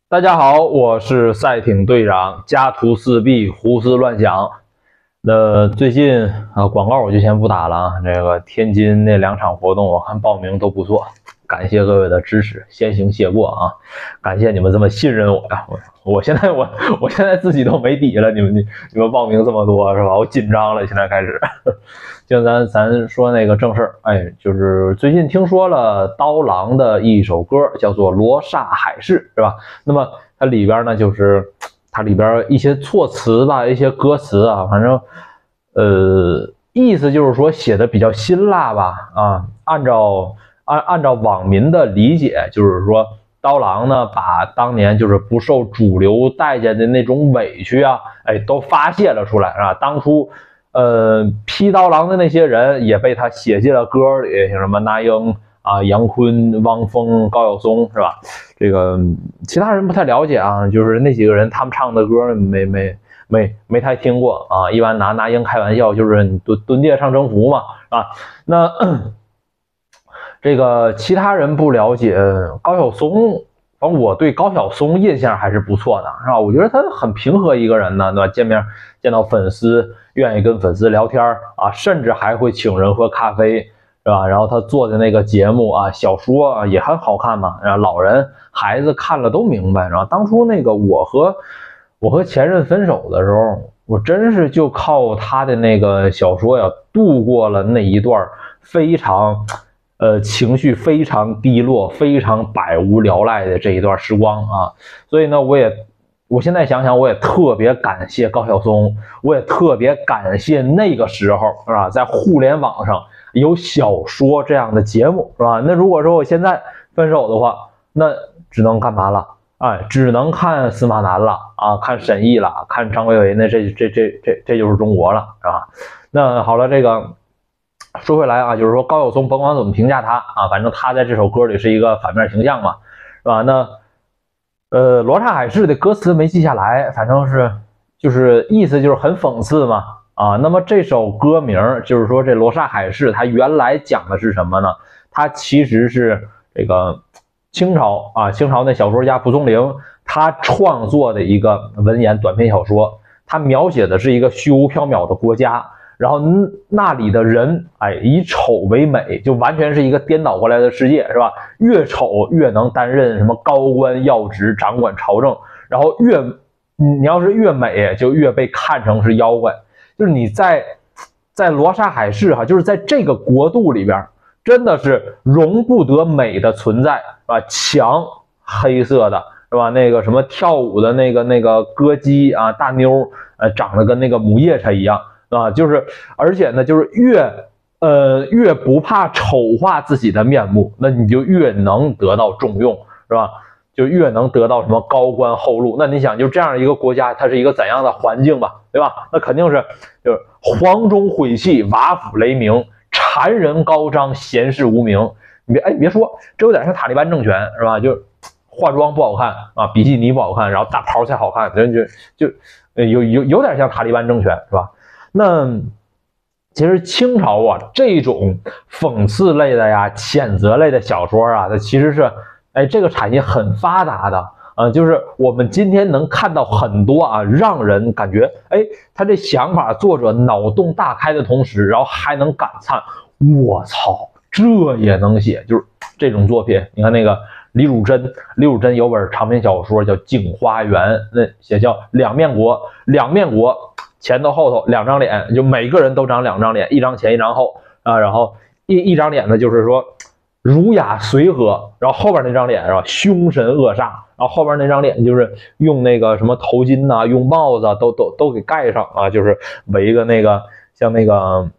大家好，我是赛艇队长，家徒四壁，胡思乱想。那最近广告我就先不打了啊。这个天津那2场活动，我看报名都不错，感谢各位的支持，先行谢过啊！感谢你们这么信任我呀！我现在自己都没底了，你们报名这么多是吧？我紧张了，现在开始。就咱说那个正事儿，就是最近听说了刀郎的一首歌，叫做《罗刹海市》，是吧？那么它里边呢，就是它里边一些措辞吧，一些歌词啊，反正意思就是说写的比较辛辣吧啊。按照网民的理解，就是说刀郎呢把当年就是不受主流待见的那种委屈啊，都发泄了出来啊。当初批刀郎的那些人也被他写进了歌里，像什么那英啊、杨坤、汪峰、高晓松，是吧？这个其他人不太了解啊，就是那几个人他们唱的歌没太听过啊。一般拿那英开玩笑，就是你蹲地上征服嘛啊。那这个其他人不了解高晓松，反正我对高晓松印象还是不错的，是吧？我觉得他很平和一个人呢，对吧？见到粉丝愿意跟粉丝聊天啊，甚至还会请人喝咖啡，是吧？然后他做的那个节目啊，小说啊也很好看嘛，然后老人孩子看了都明白。然后当初那个我和前任分手的时候，我真是就靠他的那个小说呀，度过了那一段非常情绪非常低落、非常百无聊赖的这一段时光啊。所以呢，我现在想想，我也特别感谢高晓松，我也特别感谢那个时候，是吧？在互联网上有小说这样的节目，是吧？那如果说我现在分手的话，那只能干嘛了？只能看司马南了啊，看沈毅了，看张伟伟，那这就是中国了，是吧？那好了，这个说回来啊，就是说高晓松甭管怎么评价他啊，反正他在这首歌里是一个反面形象嘛，是吧？那罗刹海市的歌词没记下来，反正是就是意思就是很讽刺嘛啊。那么这首歌名就是说这罗刹海市它原来讲的是什么呢？它其实是这个清朝那小说家蒲松龄他创作的一个文言短篇小说，他描写的是一个虚无缥缈的国家，然后那里的人以丑为美，就完全是一个颠倒过来的世界，是吧？越丑越能担任什么高官要职，掌管朝政，然后你要是越美，就越被看成是妖怪。就是你在罗刹海市就是在这个国度里边，真的是容不得美的存在，是吧？墙黑色的，是吧？那个什么跳舞的那个歌姬啊，大妞长得跟那个母夜叉一样啊，就是而且呢，就是越不怕丑化自己的面目，那你就越能得到重用，是吧？就越能得到什么高官厚禄。那你想，就这样一个国家，它是一个怎样的环境吧，对吧？那肯定是就是黄钟毁弃，瓦釜雷鸣，谗人高张，闲事无名。你别说，这有点像塔利班政权，是吧？就化妆不好看啊，比基尼不好看，然后大袍才好看，就有点像塔利班政权，是吧？那其实清朝这种讽刺类的呀、谴责类的小说它其实是这个产业很发达的。就是我们今天能看到很多让人感觉他这想法作者脑洞大开的同时，然后还能感叹我操，这也能写，就是这种作品。你看那个李汝珍有本长篇小说叫《镜花缘》，那写叫两面国前头后头2张脸，就每个人都长2张脸，一张前一张后啊，然后一张脸呢就是说儒雅随和，然后后边那张脸是吧凶神恶煞，然后后边那张脸就是用那个什么头巾用帽子都给盖上就是围一个那个像那个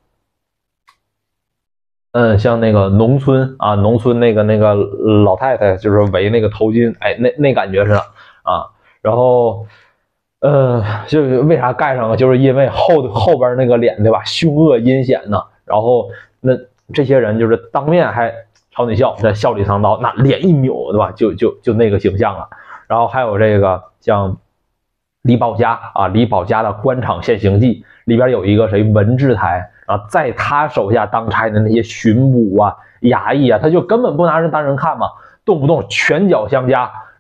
农村那个老太太就是围那个头巾，那感觉似的然后就为啥盖上了？就是因为后边那个脸，对吧？凶恶阴险呢。然后那这些人就是当面还朝你笑，在笑里藏刀，那脸一扭，对吧？就那个形象了。然后还有这个像李保家的《官场现形记》里边有一个谁文志台在他手下当差的那些巡捕衙役他就根本不拿人当人看嘛，动不动拳脚相加。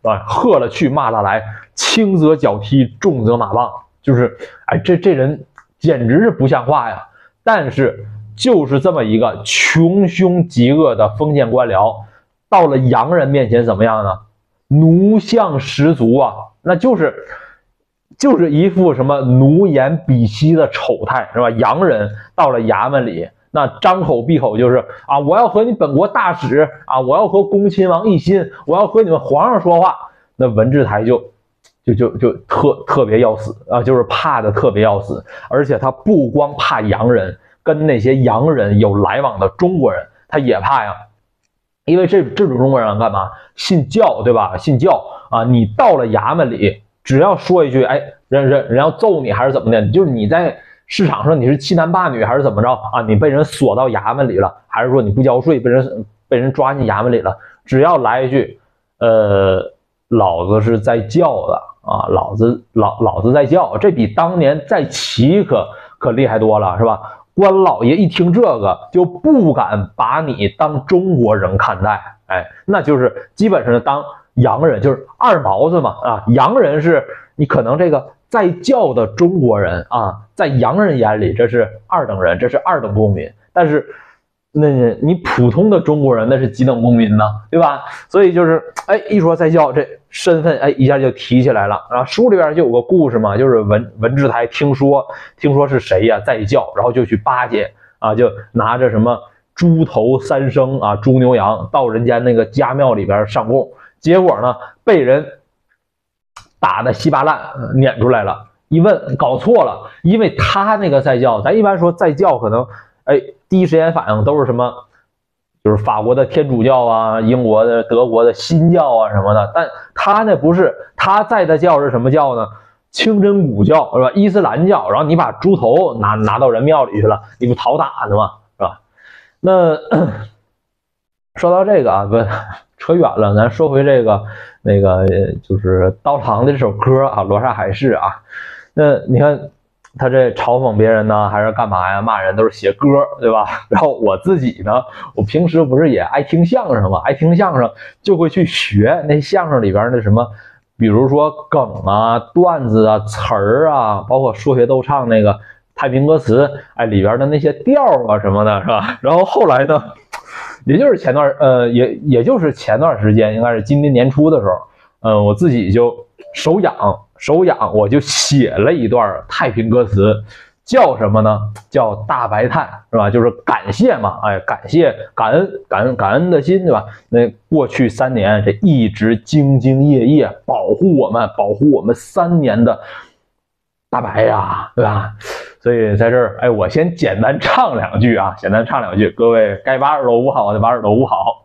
吧？喝了去，骂了来，轻则脚踢，重则马棒，就是哎，这人简直是不像话呀！但是就是这么一个穷凶极恶的封建官僚，到了洋人面前怎么样呢？奴相十足啊，那就是一副什么奴颜婢膝的丑态，是吧？洋人到了衙门里，那张口闭口就是啊，我要和你本国大使啊，我要和恭亲王奕欣，我要和你们皇上说话。那文治台就特别要死啊，就是怕的特别要死，而且他不光怕洋人，跟那些洋人有来往的中国人，他也怕呀。因为这种中国人干嘛？信教，对吧？信教啊！你到了衙门里，只要说一句，哎，人要揍你还是怎么的？就是你在市场上你是欺男霸女还是怎么着啊？你被人锁到衙门里了，还是说你不交税被人抓进衙门里了？只要来一句，老子是在教的啊，老子在教，这比当年在齐可厉害多了，是吧？官老爷一听这个就不敢把你当中国人看待，哎，那就是基本上当洋人，就是二毛子嘛啊！洋人是你可能这个在教的中国人啊，在洋人眼里这是二等人，这是二等公民，但是那你普通的中国人那是几等公民呢，对吧？所以就是哎，一说在教这身份，哎，一下就提起来了啊。书里边就有个故事嘛，就是文治台听说是谁呀在教，然后就去巴结啊，就拿着什么猪头三牲啊，猪牛羊到人家那个家庙里边上供，结果呢被人打得稀巴烂，撵出来了。一问搞错了，因为他那个在教，咱一般说在教可能哎第一时间反应都是什么？就是法国的天主教啊，英国的、德国的新教啊什么的，但他那不是，他在的教是什么教呢？清真古教是吧？伊斯兰教。然后你把猪头拿到人庙里去了，你不讨打的吗？是吧？那说到这个啊，不扯远了，咱说回这个就是刀郎的这首歌啊，《罗刹海市》啊。那你看他这嘲讽别人呢，还是干嘛呀？骂人都是写歌，对吧？然后我自己呢，我平时不是也爱听相声吗？爱听相声就会去学那相声里边的什么，比如说梗啊、段子啊、词儿啊，包括说学逗唱那个太平歌词，哎，里边的那些调啊什么的，是吧？然后后来呢，也就是前段时间，应该是今年年初的时候，我自己就手痒，我就写了一段太平歌词，叫什么呢？叫大白炭，是吧？就是感谢嘛，哎，感谢感恩的心，对吧？那过去3年这一直兢兢业业保护我们3年的大白呀，对吧？所以在这儿，哎，我先简单唱两句啊，各位该把耳朵捂好的把耳朵捂好。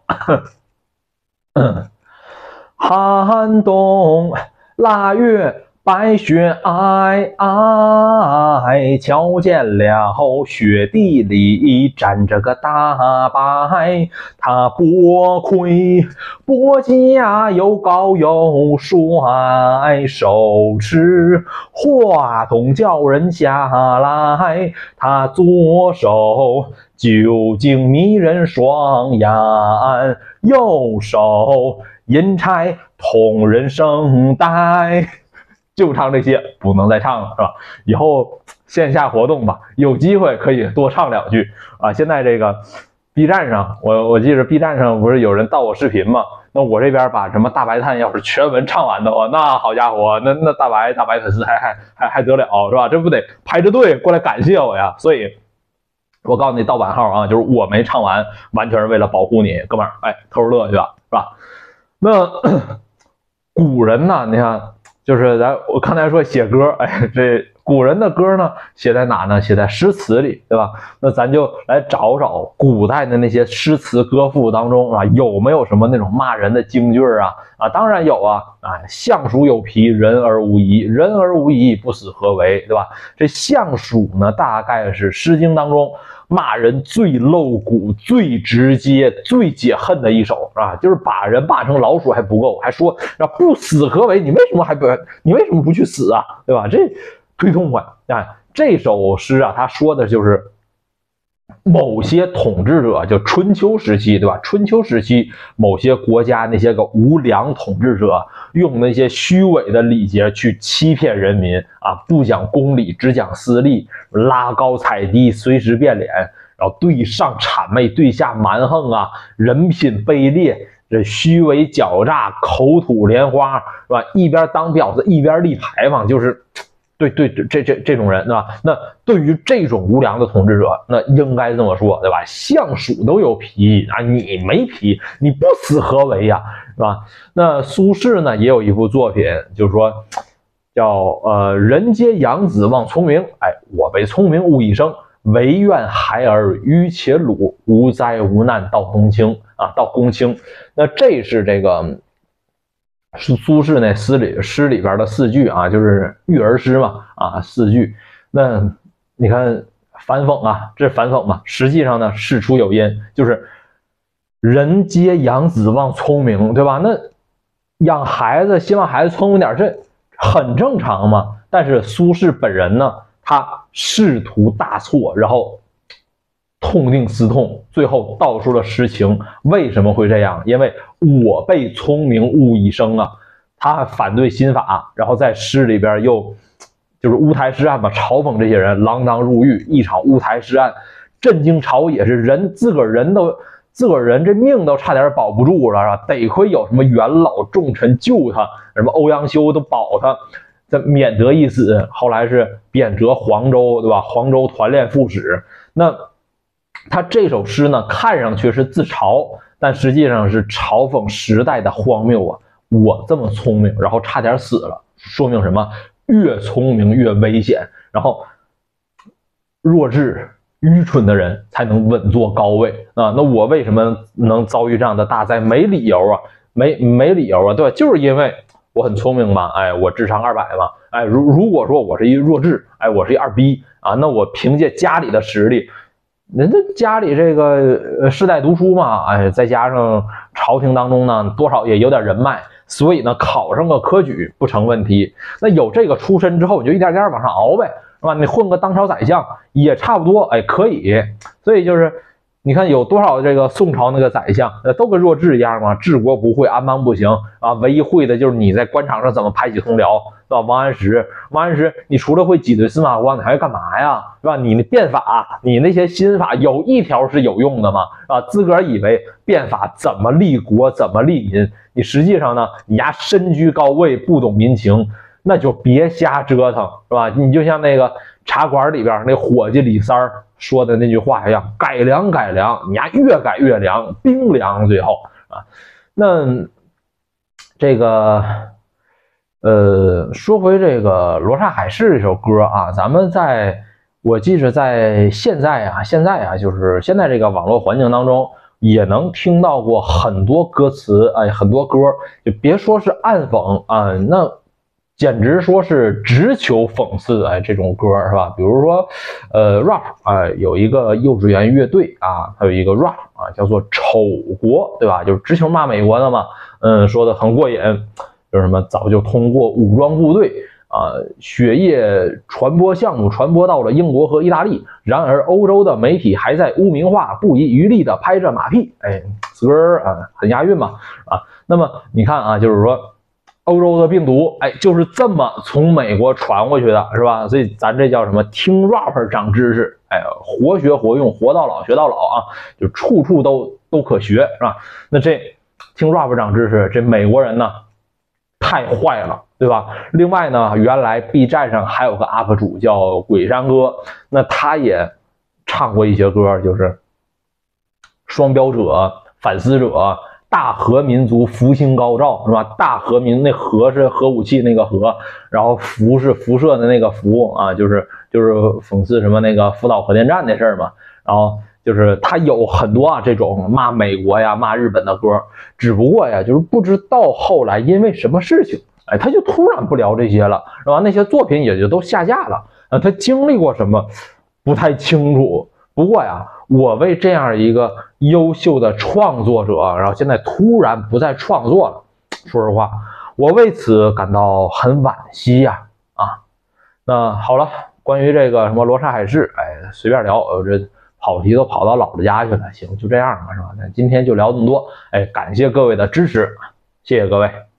寒冬腊月白雪皑皑，瞧见了雪地里站着个大白，他脖盔脖甲又高又帅，手持话筒叫人下来，他左手究竟迷人双眼，右手银钗捅人声带。就唱这些，不能再唱了，是吧？以后线下活动吧，有机会可以多唱2句啊。现在这个 B 站上，我记得 B 站上不是有人盗我视频吗？那我这边把什么大白炭要是全文唱完的话，那好家伙，那大白粉丝还得了，是吧？这不得排着队过来感谢我呀？所以我告诉你盗版号啊，就是我没唱完，完全是为了保护你，哥们儿，哎，偷着乐去吧，是吧？那古人呢，你看。就是我刚才说写歌，哎，这古人的歌呢，写在哪呢？写在诗词里，对吧？那咱就来找找古代的那些诗词歌赋当中啊，有没有什么那种骂人的京剧啊？啊，当然有啊！啊，相鼠有皮，人而无仪，人而无仪，不死何为？对吧？这相鼠呢，大概是《诗经》当中骂人最露骨、最直接、最解恨的一首啊，就是把人骂成老鼠还不够，还说不死何为？你为什么不去死啊？对吧？这忒痛快啊！这首诗啊，他说的就是某些统治者，就春秋时期，对吧？春秋时期某些国家那些个无良统治者，用那些虚伪的礼节去欺骗人民啊，不讲公理，只讲私利，拉高踩低，随时变脸，然后对上谄媚，对下蛮横啊，人品卑劣，这虚伪狡诈，口吐莲花，是吧？一边当婊子一边立牌坊，就是。对，这种人，对吧？那对于这种无良的统治者，那应该这么说，对吧？相鼠都有皮啊，你没皮，你不死何为呀，是吧？那苏轼呢，也有一部作品，就是说叫人皆养子望聪明，哎，我辈聪明误一生，唯愿孩儿愚且鲁，无灾无难到公卿啊，到公卿。那这是这个。苏轼那诗里边的4句啊，就是育儿诗嘛啊，4句。那你看反讽啊，这是反讽嘛？实际上呢，事出有因，就是人皆养子望聪明，对吧？那养孩子希望孩子聪明点，这很正常嘛。但是苏轼本人呢，他仕途大错，然后痛定思痛，最后道出了实情。为什么会这样？因为我辈聪明误一生啊！他反对新法，然后在诗里边又就是乌台诗案吧，嘲讽这些人锒铛入狱，一场乌台诗案震惊朝野，是人自个儿人这命都差点保不住了，是吧？得亏有什么元老重臣救他，什么欧阳修都保他，这免得一死。后来是贬谪黄州，对吧？黄州团练副使。那他这首诗呢，看上去是自嘲，但实际上是嘲讽时代的荒谬啊！我这么聪明，然后差点死了，说明什么？越聪明越危险，然后弱智、愚蠢的人才能稳坐高位啊！那我为什么能遭遇这样的大灾？没理由啊，没理由啊，对吧？就是因为我很聪明嘛，哎，我智商200嘛，哎，如果说我是一弱智，哎，我是一2逼啊，那我凭借家里的实力。人家家里这个世代读书嘛，哎，再加上朝廷当中呢，多少也有点人脉，所以呢，考上个科举不成问题。那有这个出身之后，你就一点点往上熬呗，是吧？你混个当朝宰相也差不多，哎，可以。所以就是你看有多少这个宋朝那个宰相，都跟弱智一样嘛，治国不会，安邦不行啊，唯一会的就是你在官场上怎么排挤同僚。是吧？王安石，你除了会挤兑司马光，你还会干嘛呀？是吧？你的变法，你那些新法有一条是有用的吗？啊，自个儿以为变法怎么立国，怎么利民，你实际上呢，你丫身居高位，不懂民情，那就别瞎折腾，是吧？你就像那个茶馆里边那伙计李三儿说的那句话一样，改良，你丫越改越凉，冰凉，最后啊，那这个。说回这个《罗刹海市》这首歌啊，咱们我记着在现在啊，就是现在这个网络环境当中，也能听到过很多歌词，哎，很多歌，就别说是暗讽啊，那简直说是直球讽刺，哎，这种歌是吧？比如说，rap 啊，有一个幼稚园乐队啊，还有一个 rap 啊，叫做《丑国》，对吧？就是直球骂美国的嘛，说的很过瘾。就是什么早就通过武装部队啊血液传播项目传播到了英国和意大利，然而欧洲的媒体还在污名化，不遗余力的拍着马屁，哎，歌啊很押韵嘛啊。那么你看啊，就是说欧洲的病毒，哎，就是这么从美国传过去的，是吧？所以咱这叫什么？听 rap 长知识，哎，活学活用，活到老学到老啊，就处处都可学，是吧？那这听 rap 长知识，这美国人呢？太坏了，对吧？另外呢，原来 B 站上还有个 UP 主叫鬼山哥，那他也唱过一些歌，就是双标者、反思者、大和民族复兴高照，是吧？大和民那核是核武器那个核，然后辐是辐射的那个辐啊，就是讽刺什么那个福岛核电站那事儿嘛，然后。就是他有很多啊这种骂美国呀、骂日本的歌，只不过呀，就是不知道后来因为什么事情，哎，他就突然不聊这些了，是吧？那些作品也就都下架了。他经历过什么不太清楚。不过呀，我为这样一个优秀的创作者，然后现在突然不再创作了，说实话，我为此感到很惋惜呀。啊，那好了，关于这个什么罗刹海市，哎，随便聊，这。 跑题都跑到姥姥家去了。行，就这样吧，是吧？那今天就聊这么多，哎，感谢各位的支持，谢谢各位。